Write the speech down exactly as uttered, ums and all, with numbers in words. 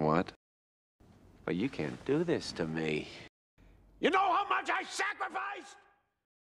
What? But you can't do this to me. You know how much I sacrificed?